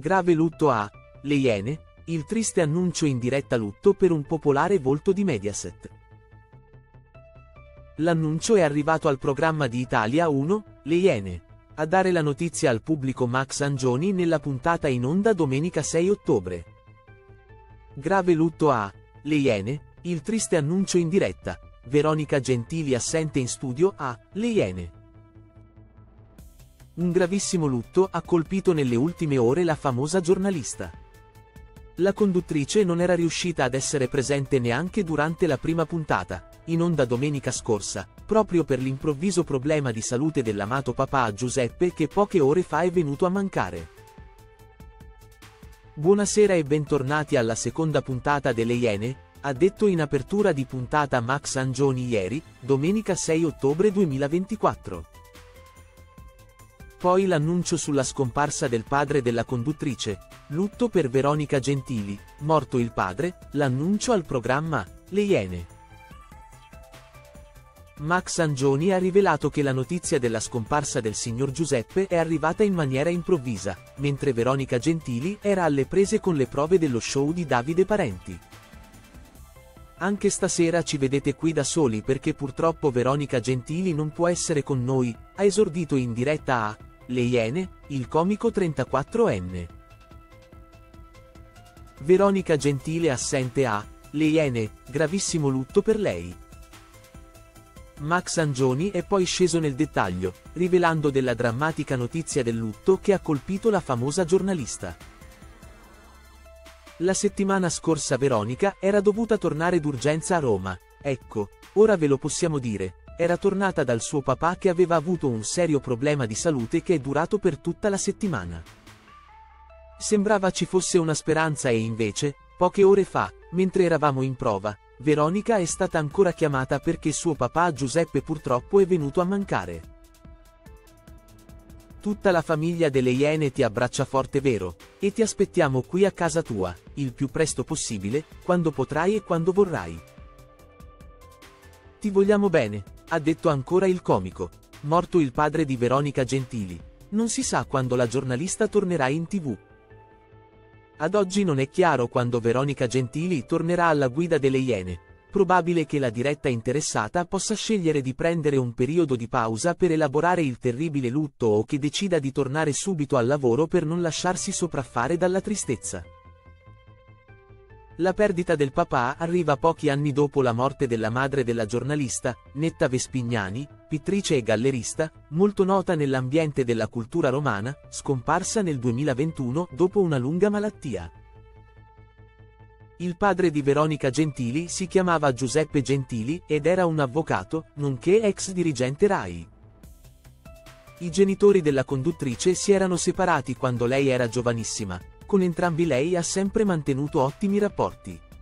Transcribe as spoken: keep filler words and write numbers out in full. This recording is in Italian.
Grave lutto a Le Iene, il triste annuncio in diretta lutto per un popolare volto di Mediaset. L'annuncio è arrivato al programma di Italia uno, Le Iene. A dare la notizia al pubblico Max Angioni nella puntata in onda domenica sei ottobre. Grave lutto a Le Iene, il triste annuncio in diretta. Veronica Gentili assente in studio a Le Iene. Un gravissimo lutto ha colpito nelle ultime ore la famosa giornalista. La conduttrice non era riuscita ad essere presente neanche durante la prima puntata, in onda domenica scorsa, proprio per l'improvviso problema di salute dell'amato papà Giuseppe che poche ore fa è venuto a mancare. Buonasera e bentornati alla seconda puntata delle Iene, ha detto in apertura di puntata Max Angioni ieri, domenica sei ottobre duemilaventiquattro. Poi l'annuncio sulla scomparsa del padre della conduttrice, lutto per Veronica Gentili, morto il padre, l'annuncio al programma Le Iene. Max Angioni ha rivelato che la notizia della scomparsa del signor Giuseppe è arrivata in maniera improvvisa, mentre Veronica Gentili era alle prese con le prove dello show di Davide Parenti. Anche stasera ci vedete qui da soli perché purtroppo Veronica Gentili non può essere con noi, ha esordito in diretta a Le Iene, il comico trentaquattrenne. Veronica Gentili assente a Le Iene, gravissimo lutto per lei. Max Angioni è poi sceso nel dettaglio, rivelando della drammatica notizia del lutto che ha colpito la famosa giornalista. La settimana scorsa Veronica era dovuta tornare d'urgenza a Roma, ecco, ora ve lo possiamo dire, era tornata dal suo papà che aveva avuto un serio problema di salute che è durato per tutta la settimana. Sembrava ci fosse una speranza e invece, poche ore fa, mentre eravamo in prova, Veronica è stata ancora chiamata perché suo papà Giuseppe purtroppo è venuto a mancare. Tutta la famiglia delle Iene ti abbraccia forte vero, e ti aspettiamo qui a casa tua, il più presto possibile, quando potrai e quando vorrai. Ti vogliamo bene, ha detto ancora il comico. Morto il padre di Veronica Gentili. Non si sa quando la giornalista tornerà in tv. Ad oggi non è chiaro quando Veronica Gentili tornerà alla guida delle Iene. Probabile che la diretta interessata possa scegliere di prendere un periodo di pausa per elaborare il terribile lutto o che decida di tornare subito al lavoro per non lasciarsi sopraffare dalla tristezza. La perdita del papà arriva pochi anni dopo la morte della madre della giornalista, Netta Vespignani, pittrice e gallerista, molto nota nell'ambiente della cultura romana, scomparsa nel duemilaventuno dopo una lunga malattia. Il padre di Veronica Gentili si chiamava Giuseppe Gentili ed era un avvocato, nonché ex dirigente RAI. I genitori della conduttrice si erano separati quando lei era giovanissima. Con entrambi lei ha sempre mantenuto ottimi rapporti.